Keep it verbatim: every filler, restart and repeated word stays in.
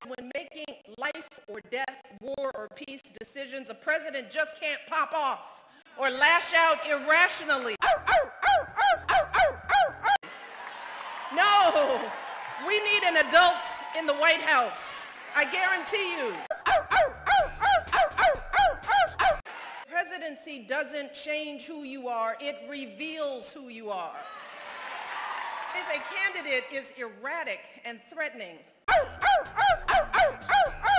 When making life or death, war or peace decisions, a president just can't pop off or lash out irrationally. No, we need an adult in the White House. I guarantee you. Presidency doesn't change who you are, it reveals who you are. If a candidate is erratic and threatening,